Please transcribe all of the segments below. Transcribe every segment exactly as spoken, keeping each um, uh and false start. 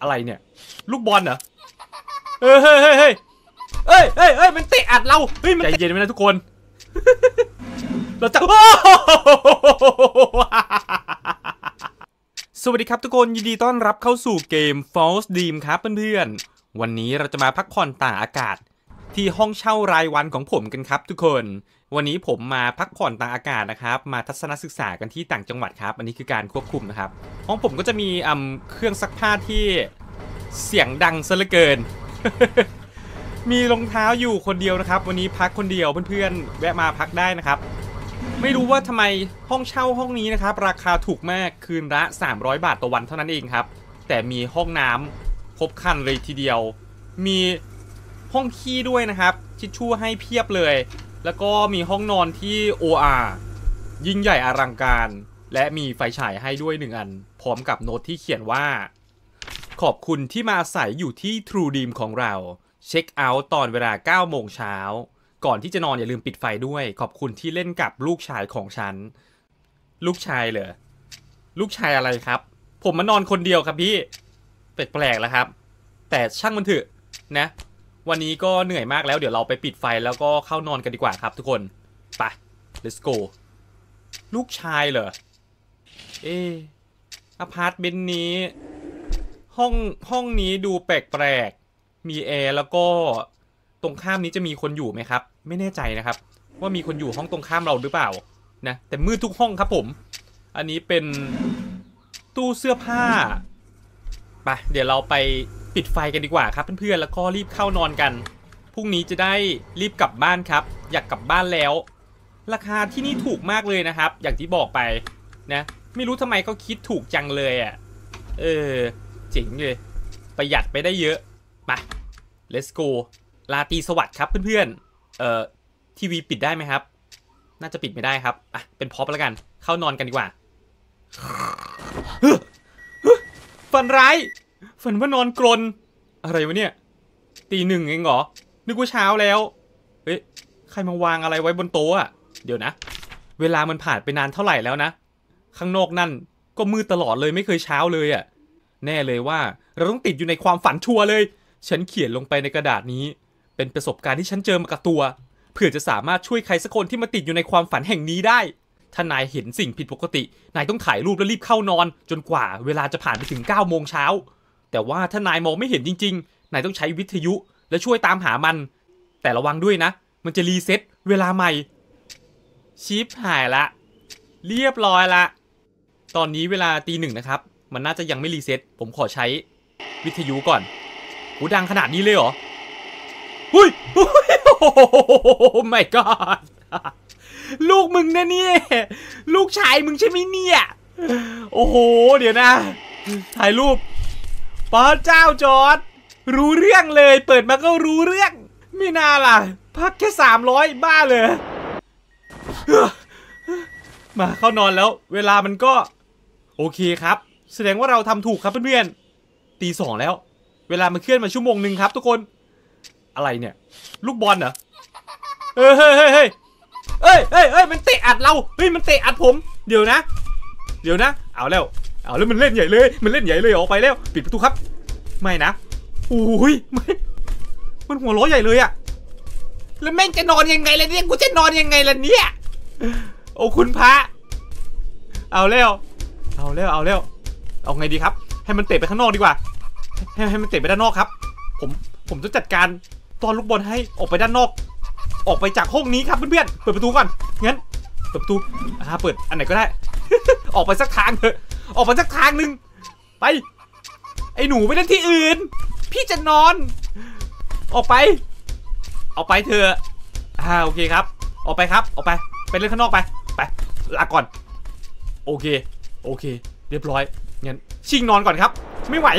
อะไรเนี่ยลูกบอลเหรอเฮ้ยเฮ้ยเฮ้ยเฮ้ยเฮ้ยเฮ้ยเฮ้ยมันเตะอัดเราเฮ้ยมันใจเย็นไว้นะทุกคนเราจะสวัสดีครับทุกคนยินดีต้อนรับเข้าสู่เกม False Dream ครับเพื่อนๆวันนี้เราจะมาพักผ่อนตากอากาศที่ห้องเช่ารายวันของผมกันครับทุกคนวันนี้ผมมาพักผ่อนตากอากาศนะครับมาทัศนศึกษากันที่ต่างจังหวัดครับอันนี้คือการควบคุมนะครับห้องผมก็จะมีอ่าเครื่องซักผ้าที่เสียงดังซะเหลือเกิน มีรองเท้าอยู่คนเดียวนะครับวันนี้พักคนเดียวเพื่อนๆแวะมาพักได้นะครับไม่รู้ว่าทำไมห้องเช่าห้องนี้นะครับราคาถูกมากคืนละสามร้อยบาทต่อวันเท่านั้นเองครับแต่มีห้องน้ำครบครันเลยทีเดียวมีห้องขี้ด้วยนะครับทิชชู่ให้เพียบเลยแล้วก็มีห้องนอนที่ โอ อาร์ ยิ่งใหญ่อลังการและมีไฟฉายให้ด้วยหนึ่งอันพร้อมกับโน้ตที่เขียนว่าขอบคุณที่มาอาศัยอยู่ที่ True Dream ของเราเช็คเอาท์ตอนเวลา เก้าโมงเช้าก่อนที่จะนอนอย่าลืมปิดไฟด้วยขอบคุณที่เล่นกับลูกชายของฉันลูกชายเหรอลูกชายอะไรครับผมมานอนคนเดียวครับพี่แปลกๆแล้วครับแต่ช่างมันเถอะนะวันนี้ก็เหนื่อยมากแล้วเดี๋ยวเราไปปิดไฟแล้วก็เข้านอนกันดีกว่าครับทุกคนไป let's go ลูกชายเหรอเอออพาร์ตเมนต์นี้ห้องห้องนี้ดูแปลกๆมีแอร์แล้วก็ตรงข้ามนี้จะมีคนอยู่ไหมครับไม่แน่ใจนะครับว่ามีคนอยู่ห้องตรงข้ามเราหรือเปล่านะแต่มืดทุกห้องครับผมอันนี้เป็นตู้เสื้อผ้าไปเดี๋ยวเราไปปิดไฟกันดีกว่าครับเพื่อนๆแล้วก็รีบเข้านอนกันพรุ่งนี้จะได้รีบกลับบ้านครับอยากกลับบ้านแล้วราคาที่นี่ถูกมากเลยนะครับอย่างที่บอกไปนะไม่รู้ทำไมเขาคิดถูกจังเลยอ่ะเออเจ๋งเลยประหยัดไปได้เยอะไป let's go ราตรีสวัสดิ์ครับเพื่อนๆเอ่อทีวีปิดได้ไหมครับน่าจะปิดไม่ได้ครับอ่ะเป็นพ็อปแล้วกันเข้านอนกันดีกว่าฝันร้ายฝันว่านอนกรนอะไรวะเนี่ยตีหนึ่งเองเหรอนึกว่าเช้าแล้วเฮ้ยใครมาวางอะไรไว้บนโต๊ะอ่ะเดี๋ยวนะเวลามันผ่านไปนานเท่าไหร่แล้วนะข้างนอกนั่นก็มืดตลอดเลยไม่เคยเช้าเลยอ่ะแน่เลยว่าเราต้องติดอยู่ในความฝันชัวร์เลยฉันเขียนลงไปในกระดาษนี้เป็นประสบการณ์ที่ฉันเจอมากับตัวเพื่อจะสามารถช่วยใครสักคนที่มาติดอยู่ในความฝันแห่งนี้ได้ถ้านายเห็นสิ่งผิดปกตินายต้องถ่ายรูปแล้วรีบเข้านอนจนกว่าเวลาจะผ่านไปถึงเก้าโมงเช้าแต่ว่าถ้านายมองไม่เห็นจริงๆนายต้องใช้วิทยุและช่วยตามหามันแต่ระวังด้วยนะมันจะรีเซ็ตเวลาใหม่ชิปหายละเรียบร้อยละตอนนี้เวลาตีหนึ่งนะครับมันน่าจะยังไม่รีเซ็ตผมขอใช้วิทยุก่อนหูดังขนาดนี้เลยเหรอหุ้ยโอ้ my god ลูกมึงนะเนี่ยลูกชายมึงใช่ไหมเนี่ยโอ้โหเดี๋ยวนะถ่ายรูปพระเจ้าจอร์จรู้เรื่องเลยเปิดมาก็รู้เรื่องไม่น่าล่ะพักแค่สามร้อยบ้าเลยมาเข้านอนแล้วเวลามันก็โอเคครับแสดงว่าเราทำถูกครับเพื่อนๆตีสองแล้วเวลามันเคลื่อนมาชั่วโมงหนึ่งครับทุกคนอะไรเนี่ยลูกบอลเหรอเฮ้ยเฮ้ยเฮ้ยเฮ้ยเฮ้ยเฮ้ยเฮ้ยมันเตะอัดเราเฮ้ยมันเตะอัดผมเดี๋ยวนะเดี๋ยวนะเอาแล้วเอาแล้วมันเล่นใหญ่เลยมันเล่นใหญ่เลยออกไปแล้วปิดประตูครับไม่นะโอ้ยไม่มันหัวล้อใหญ่เลยอะแล้วแม่งจะนอนยังไงล่ะเนี่ยกูจะนอนยังไงล่ะเนี่ยโอ้คุณพระเอาแล้วเอาแล้วเอาแล้วเอาไงดีครับให้มันเตะไปข้างนอกดีกว่าให้ให้มันเตะไปด้านนอกครับผมผมจะจัดการตอนลูกบอลให้ออกไปด้านนอกออกไปจากห้องนี้ครับเพื่อนๆเปิดประตูก่อนงั้นเปิดประตูอ่าเปิดอันไหนก็ได้ ออกไปสักทางเถอะออกไปสักทางหนึ่งไปไอ้หนูไปเล่นที่อื่นพี่จะนอนออกไปออกไปเถอะอ่าโอเคครับออกไปครับออกไปไปเล่นข้างนอกไปไปลาก่อนโอเคโอเคเรียบร้อยงั้นชิงนอนก่อนครับไม่ไหว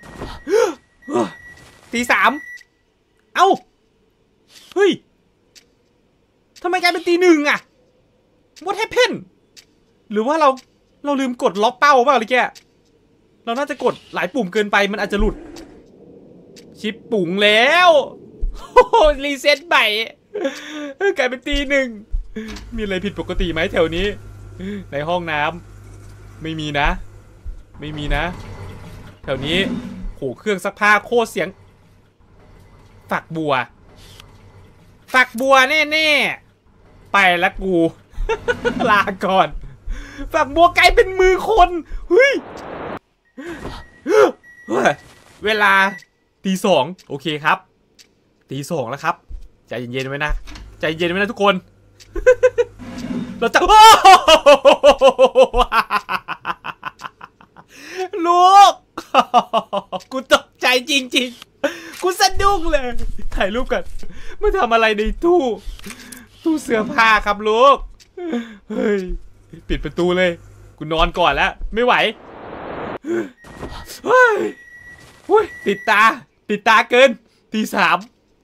ตีสามเอ้าเฮ้ยทำไมกลายเป็นตีหนึ่งอะ What happened หรือว่าเราเราลืมกดล็อกเป้าเปล่าเลยแกเราน่าจะกดหลายปุ่มเกินไปมันอาจจะหลุดชิปปุ่งแล้วโอ้โหรีเซ็ตใหม่กลายเป็นตีหนึ่งมีอะไรผิดปกติไหมแถวนี้ในห้องน้ำไม่มีนะไม่มีนะแถวนี้โหเครื่องซักผ้าโคตรเสียงฝักบัวฝักบัวแน่ๆไปละกู ลาก่อนฝักบัวกลายเป็นมือคนเฮ้ยเวลาตีสองโอเคครับตีสองแล้วครับใจเย็นๆไว้นะใจเย็นไว้นะทุกคน เราจะลูกกูตกใจจริงๆกูสะดุ้งเลยถ่ายรูปกันมาทำอะไรในตู้ตู้เสื้อผ้าครับลูกเฮ้ยปิดประตูเลยกูนอนก่อนแล้วไม่ไหวเฮ้ยอุ้ยติดตาติดตาเกินตีสาม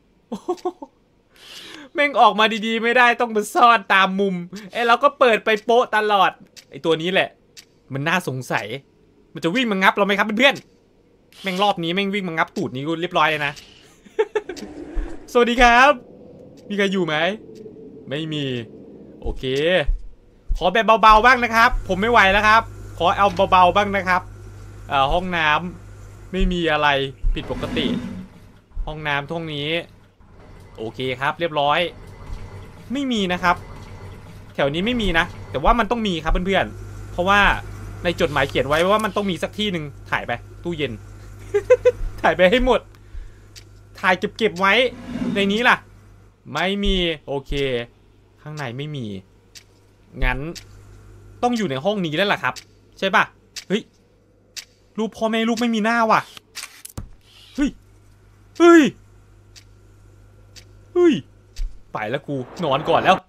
แม่งออกมาดีๆไม่ได้ต้องมาซ่อนตามมุมไอ้เราก็เปิดไปโป๊ะตลอดไอ้ตัวนี้แหละมันน่าสงสัยมันจะวิ่งมางับเราไหมครับเพื่อนๆแม่งรอบนี้แม่งวิ่งมางับตูดนี้กูเรียบร้อยเลยนะ สวัสดีครับมีใครอยู่ไหมไม่มีโอเคขอแบบเบาๆบ้างนะครับผมไม่ไหวแล้วครับขอเอาเบาๆบ้างนะครับอ่าห้องน้ำไม่มีอะไรผิดปกติห้องน้ำท่วงนี้โอเคครับเรียบร้อยไม่มีนะครับแถวนี้ไม่มีนะแต่ว่ามันต้องมีครับเพื่อนๆเพราะว่าในจดหมายเขียนไว้ว่ามันต้องมีสักที่หนึ่งถ่ายไปตู้เย็น ถ่ายไปให้หมดถ่ายเก็บๆไว้ในนี้ล่ะไม่มีโอเคข้างในไม่มีงั้นต้องอยู่ในห้องนี้แล้วล่ะครับใช่ป่ะเฮ้ยรูปพ่อแม่ลูกไม่มีหน้าว่ะเฮ้ยเฮ้ยเฮ้ยไปแล้วกูนอนก่อนแล้ว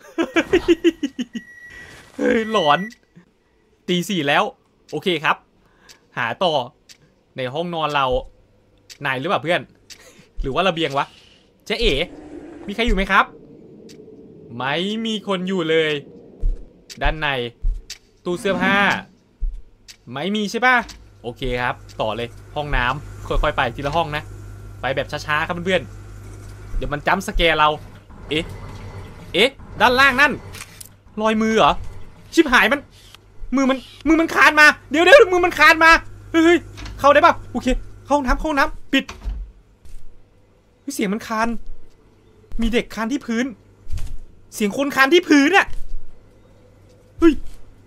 เฮ้ยหลอนตีสี่แล้วโอเคครับหาต่อในห้องนอนเรานายหรือเปล่าเพื่อน หรือว่าระเบียงวะเจ๊เอ๋มีใครอยู่ไหมครับไม่มีคนอยู่เลยด้านในตู้เสื้อผ้าไม่มีใช่ป่ะโอเคครับต่อเลยห้องน้ำค่อยๆไปทีละห้องนะไปแบบช้าๆครับเพื่อนๆเดี๋ยวมันจัมป์สแกร์เราเอ๊ะเอ๊ะด้านล่างนั่นรอยมือเหรอชิบหายมันมือมันมือมันคานมาเดี๋ยวเดี๋ยวมือมันคานมาเฮ้ยเข้าได้ป่ะโอเคเข้าห้องน้ำเข้าห้องน้ำปิดเสียงมันคานมีเด็กคานที่พื้นเสียงคนคานที่พื้นน่ะเฮ้ย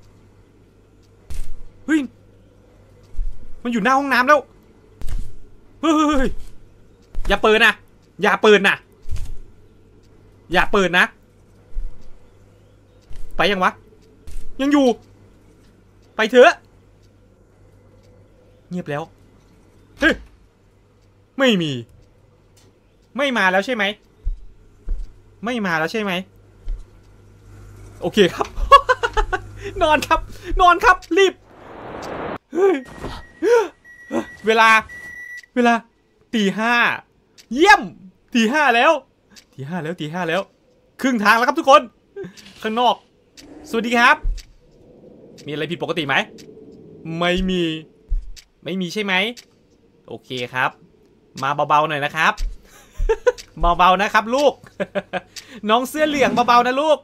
เฮ้ยมันอยู่หน้าห้องน้ำแล้วเฮ้ยอย่าเปิดนะอย่าเปิดนะอย่าเปิดนะไปยังวะยังอยู่ไปเถอะเงียบแล้วเฮ้ยไม่มีไม่มาแล้วใช่ไหมไม่มาแล้วใช่ไหมโอเคครับ นอนครับนอนครับรีบเวลาเวลาตีห้าเยี่ยมตีห้าแล้วตีห้าแล้วตีห้าแล้วครึ่งทางแล้วครับทุกคนข้างนอกสวัสดีครับมีอะไรผิดปกติไหมไม่มีไม่มีใช่ไหมโอเคครับมาเบาๆหน่อยนะครับ เบาๆนะครับลูก น้องเสื้อเหลืองเบาๆนะลูก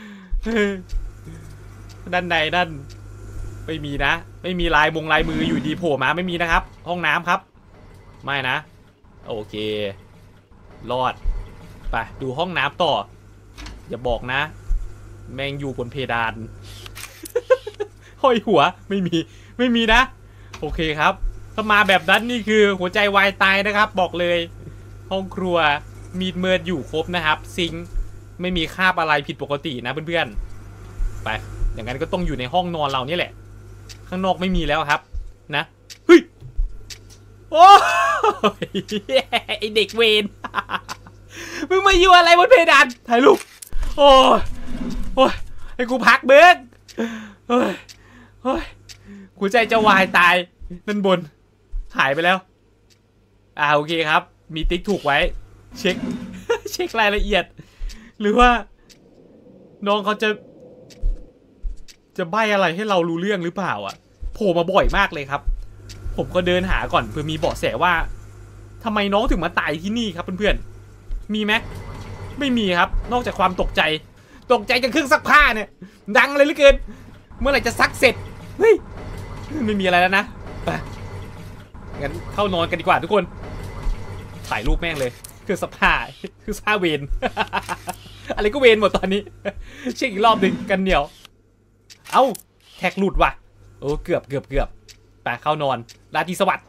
ด้านในด้านไม่มีนะไม่มีลายมงลายมืออยู่ดีโผล่มาไม่มีนะครับห้องน้ำครับไม่นะโอเครอดไปดูห้องน้ำต่ออย่าบอกนะแมงอยู่บนเพดาน ห้อยหัวไม่มีไม่มีนะโอเคครับถ้ามาแบบนั้นนี่คือหัวใจวายตายนะครับบอกเลยห้องครัวมีเมิดอยู่ครบนะครับซิงค์ไม่มีคราบอะไรผิดปกตินะเพื่อนๆไปอย่างนั้นก็ต้องอยู่ในห้องนอนเรานี่แหละข้างนอกไม่มีแล้วครับนะเฮ้ยโอ้ยไอเด็กเวร มึงมาอยู่อะไรบนเพดานถ่ายรูปโอ้ยโอ้ยให้กูพักเบิร์กโอ้ยโอ้ยกูใจจะวายตายนั่นบนหายไปแล้วอ่าโอเคครับมีติ๊กถูกไว้เช็ค เช็ครายละเอียดหรือว่าน้องเขาจะจะใบ้อะไรให้เรารู้เรื่องหรือเปล่าอ่ะโผล่มาบ่อยมากเลยครับผมก็เดินหาก่อนเพื่อมีเบาะแสว่าทำไมน้องถึงมาตายที่นี่ครับเพื่อนๆมีไหมไม่มีครับนอกจากความตกใจตกใจจากเครื่องซักผ้าเนี่ยดังเลยเหลือเกินเมื่อไหร่จะซักเสร็จเฮ้ยไม่มีอะไรแล้วนะไปงั้นเข้านอนกันดีกว่าทุกคนถ่ายรูปแม่งเลยคือสภาคือสภาเวนอะไรก็เวนหมดตอนนี้เช็คอีกรอบหนึ่งกันเหนียวเอ้าแท็กหลุดว่ะโอ้เกือบเกือบเกือบไปเข้านอนราตรีสวัสดิ์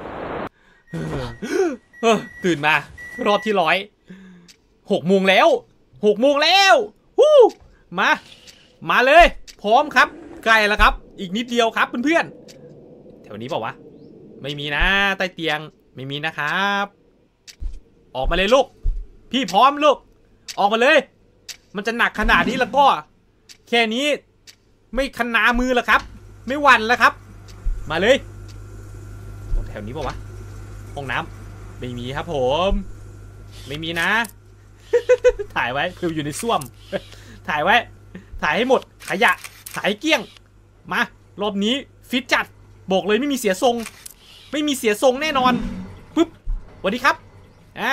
ตื่นมารอบที่ร้อยหกโมงแล้วหกโมงแล้วฮู้มามาเลยพร้อมครับใกล้แล้วครับอีกนิดเดียวครับเพื่อนๆแถวนี้เปล่าวะไม่มีนะใต้เตียงไม่มีนะครับออกมาเลยลูกพี่พร้อมลูกออกมาเลยมันจะหนักขนาดนี้แล้วก็แค่นี้ไม่คันนามือแล้วครับไม่หวั่นแล้วครับมาเลยแถวนี้เปล่าวะห้องน้ำไม่มีครับผมไม่มีนะถ่ายไว้คืออยู่ในส้วมถ่ายไว้ถ่ายให้หมดขยะถ่ายให้เกลี้ยงมารอบนี้ฟิตจัดบอกเลยไม่มีเสียทรงไม่มีเสียทรงแน่นอนปึ๊บสวัสดีครับอ่า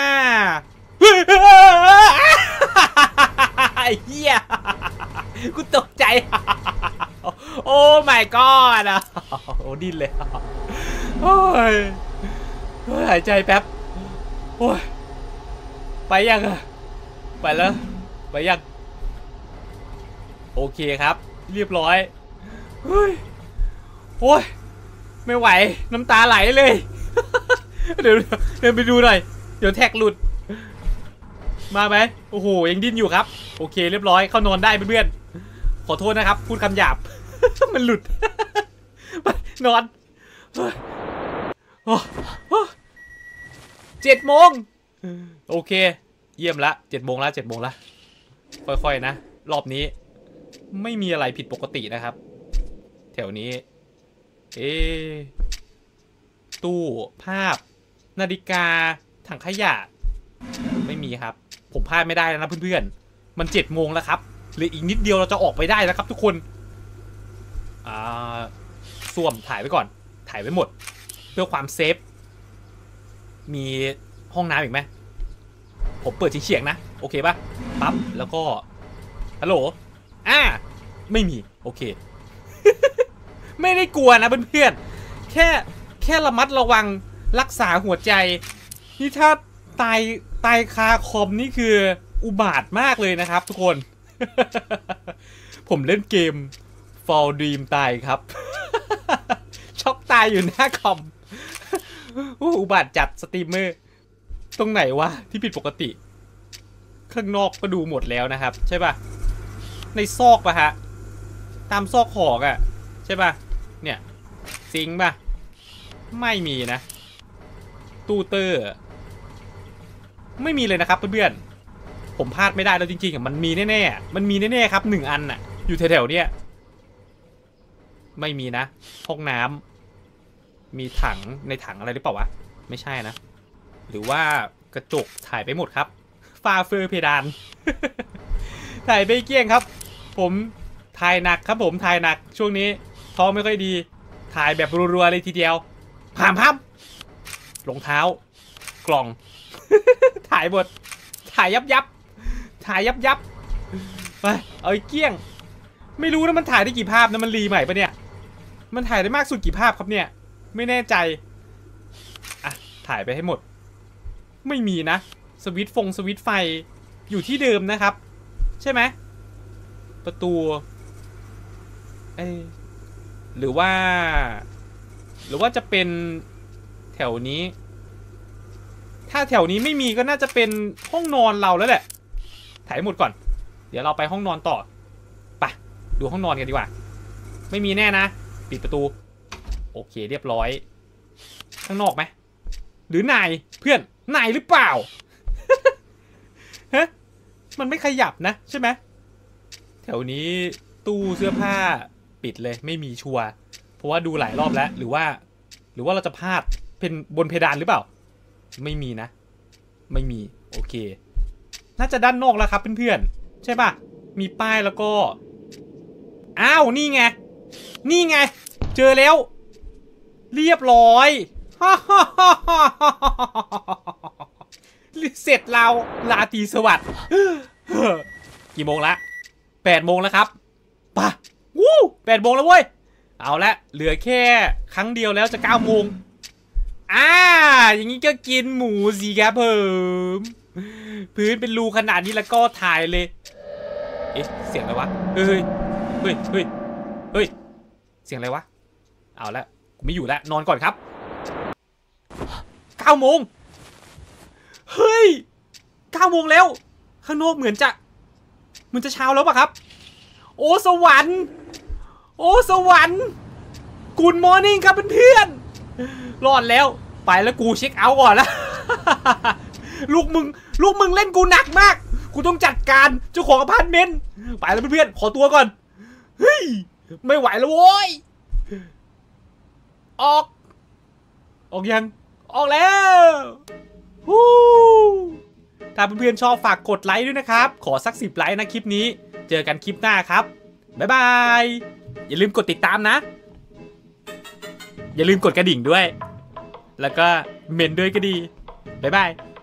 ไอ้เหี้ยกูตกใจโอ้ my god อ่ะโอ้ดิ้นเลยโอ้ยหายใจแป๊บโอ้ยไปยังอะไปแล้วไปยังโอเคครับเรียบร้อยเฮ้ยโอ้ยไม่ไหวน้ำตาไหลเลยเดี๋ยวเดินไปดูหน่อยเดี๋ยวแท็กหลุดมาไหมโอ้โหยังดิ้นอยู่ครับโอเคเรียบร้อยเข้านอนได้เพื่อนๆขอโทษนะครับพูดคำหยาบมันหลุดไปนอนเจ็ดโมงโอเคเยี่ยมละเจ็ดโมงละเจ็ดโมงละค่อยๆนะรอบนี้ไม่มีอะไรผิดปกตินะครับแถวนี้เอ๊ตู้ภาพนาฬิกาถังขยะไม่มีครับผมพลาดไม่ได้แล้วนะเพื่อนๆมันเจ็ดโมงแล้วครับเหลืออีกนิดเดียวเราจะออกไปได้แล้วครับทุกคนอ่าส้วมถ่ายไว้ก่อนถ่ายไว้หมดเพื่อความเซฟมีห้องน้ำอีกไหมผมเปิดเฉียงๆนะโอเคป่ะปั๊บแล้วก็ฮัลโหลอ่าไม่มีโอเค ไม่ได้กลัวนะเพื่อนๆแค่แค่ระมัดระวังรักษาหัวใจนี่ถ้าตายตายคาคอมนี่คืออุบาทมากเลยนะครับทุกคน ผมเล่นเกม Fall Dream ตายครับ ช็อกตายอยู่หน้าคอม อุบาทจัดสตรีมเมอร์ตรงไหนวะที่ผิดปกติข้างนอกก็ดูหมดแล้วนะครับใช่ป่ะในซอกป่ะฮะตามซอกหอกอะใช่ป่ะเนี่ยซิงป่ะไม่มีนะตู้เตอร์ไม่มีเลยนะครับเพื่อนๆผมพลาดไม่ได้แล้วจริงๆอ่ะมันมีแน่ๆมันมีแน่ๆครับหนึ่งอันน่ะอยู่แถวๆเนี้ยไม่มีนะห้องน้ำมีถังในถังอะไรหรือเปล่าวะไม่ใช่นะหรือว่ากระจกถ่ายไปหมดครับฝ้าเฟอร์เพดาน ถ่ายไปเกี้ยงครับผมถ่ายหนักครับผมถ่ายหนักช่วงนี้ท้องไม่ค่อยดีถ่ายแบบรัวๆเลยทีเดียวพามพับรองเท้ากล่อง ถ่ายหมดถ่ายยับยับถ่ายยับยับไปเอาไอ้เกี้ยงไม่รู้นะมันถ่ายได้กี่ภาพนะมันรีใหม่ปะเนี่ยมันถ่ายได้มากสุดกี่ภาพครับเนี่ยไม่แน่ใจอ่ะถ่ายไปให้หมดไม่มีนะสวิตช์ฟงสวิตช์ไฟอยู่ที่เดิมนะครับใช่ไหมประตูเอ้หรือว่าหรือว่าจะเป็นแถวนี้ถ้าแถวนี้ไม่มีก็น่าจะเป็นห้องนอนเราแล้วแหละถ่ายหมดก่อนเดี๋ยวเราไปห้องนอนต่อไปดูห้องนอนกันดีกว่าไม่มีแน่นะปิดประตูโอเคเรียบร้อยข้างนอกไหมหรือนายเพื่อนนายหรือเปล่า ฮะมันไม่ขยับนะใช่ไหมแถวนี้ตู้เสื้อผ้าปิดเลยไม่มีชัวร์เพราะว่าดูหลายรอบแล้วหรือว่าหรือว่าเราจะพลาดเป็นบนเพดานหรือเปล่าไม่มีนะไม่มีโอเคน่าจะด้านนอกแล้วครับเพื่อนๆใช่ป่ะมีป้ายแล้วก็อ้าวนี่ไงนี่ไงเจอแล้วเรียบร้อย เสร็จเราลาตรีสวัสดิ์กี่โมงละแปดโมงแล้วครับป่ะวู้แปดโมงแล้วเว้ยเอาละเหลือแค่ครั้งเดียวแล้วจะเก้าโมงอ่าอย่างนี้ก็กินหมูสิครับเพิ่มพื้นเป็นรูขนาดนี้แล้วก็ถ่ายเลยเอ๊ะเสียงอะไรวะเฮ้ยเฮ้ยเฮ้ยเฮ้ยเสียงอะไรวะเอาละกูไม่อยู่แล้วนอนก่อนครับเก้าโมงเฮ้ยเก้าโมงแล้วข้างนอกเหมือนจะเหมือนจะเช้าแล้วป่ะครับโอ้สวรรค์โอ้สวรรค์กูดมอร์นิ่งครับเพื่อนๆรอดแล้วไปแล้วกูเช็คเอาท์ก่อนแล้วลูกมึงลูกมึงเล่นกูหนักมากกูต้องจัดการเจ้าของอพาร์ตเมนต์ไปแล้วเพื่อนๆขอตัวก่อนเฮ้ยไม่ไหวแล้วโว้ยออกออกยังออกแล้วฮู้ถ้าเพื่อนๆชอบฝากกดไลค์ด้วยนะครับขอสักสิบไลค์นะคลิปนี้เจอกันคลิปหน้าครับบ๊ายบายอย่าลืมกดติดตามนะอย่าลืมกดกระดิ่งด้วยแล้วก็เมนด้วยก็ดีบ๊ายบาย